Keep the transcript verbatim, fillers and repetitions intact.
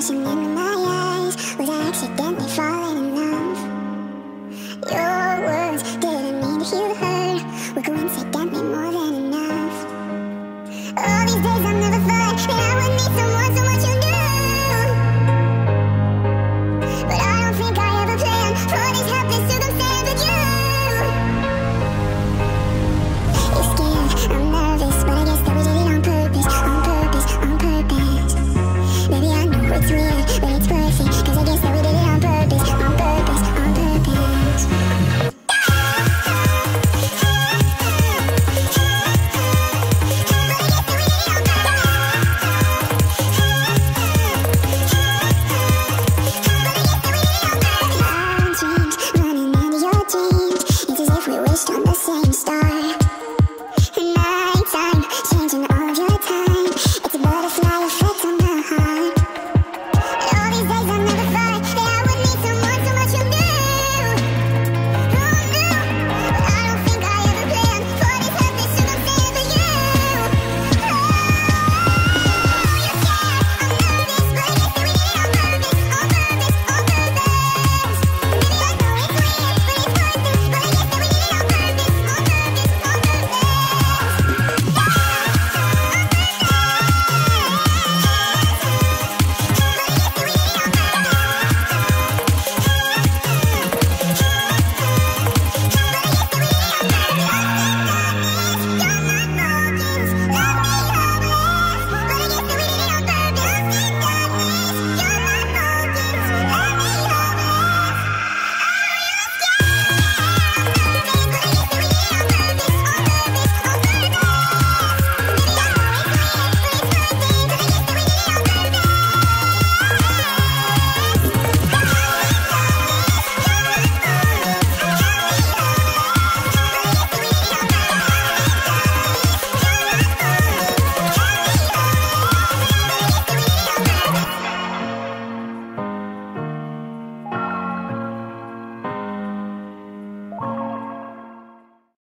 reflection in my eyes. Was I accidentally falling in love? Your words didn't mean to heal hurt, were coincidentally more than enough. All these days I've never thought that I would need someone so much you knew. But I don't think I ever planned for this helpless circumstance with you. You're scared, I'm nervous, but I guess that we did it on purpose, on purpose, on purpose. Baby, I know it's weird, but it's perfect, cause I guess that we did it on purpose, on purpose, on purpose. Dreams running into your dreams. It's as if we wished on the same star.